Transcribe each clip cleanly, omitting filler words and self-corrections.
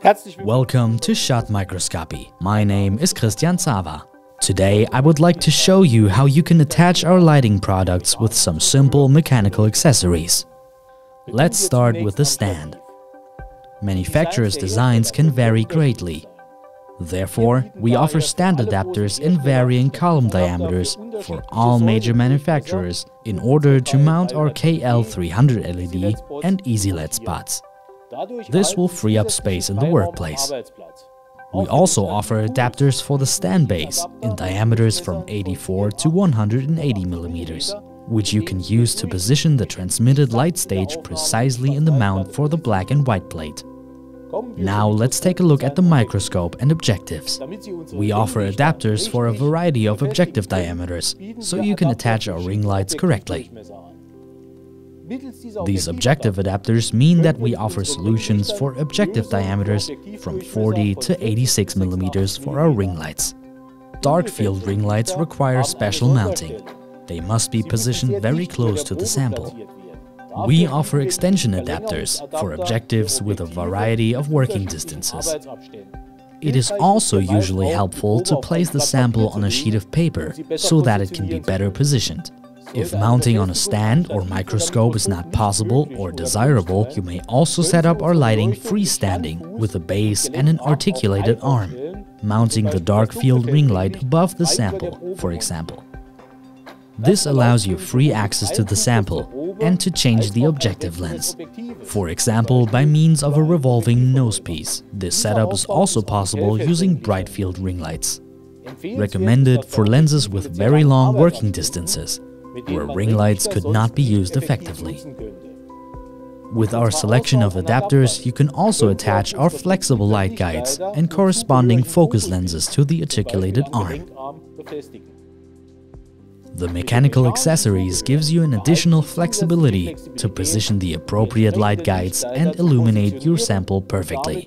Welcome to Schott Microscopy. My name is Christian Zava. Today I would like to show you how you can attach our lighting products with some simple mechanical accessories. Let's start with the stand. Manufacturers' designs can vary greatly. Therefore, we offer stand adapters in varying column diameters for all major manufacturers in order to mount our KL300 LED and EasyLED spots. This will free up space in the workplace. We also offer adapters for the stand base in diameters from 84 to 180 millimeters, which you can use to position the transmitted light stage precisely in the mount for the black and white plate. Now let's take a look at the microscope and objectives. We offer adapters for a variety of objective diameters, so you can attach our ring lights correctly. These objective adapters mean that we offer solutions for objective diameters from 40 to 86 millimeters for our ring lights. Dark field ring lights require special mounting. They must be positioned very close to the sample. We offer extension adapters for objectives with a variety of working distances. It is also usually helpful to place the sample on a sheet of paper so that it can be better positioned. If mounting on a stand or microscope is not possible or desirable, you may also set up our lighting freestanding with a base and an articulated arm, mounting the dark field ring light above the sample, for example. This allows you free access to the sample and to change the objective lens, for example by means of a revolving nosepiece. This setup is also possible using bright field ring lights. Recommended for lenses with very long working distances, where ring lights could not be used effectively. With our selection of adapters, you can also attach our flexible light guides and corresponding focus lenses to the articulated arm. The mechanical accessories gives you an additional flexibility to position the appropriate light guides and illuminate your sample perfectly.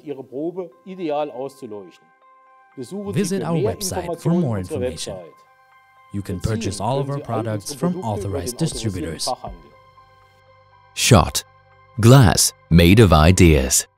Visit our website for more information. You can purchase all of our products from authorized distributors. Schott. Glass made of ideas.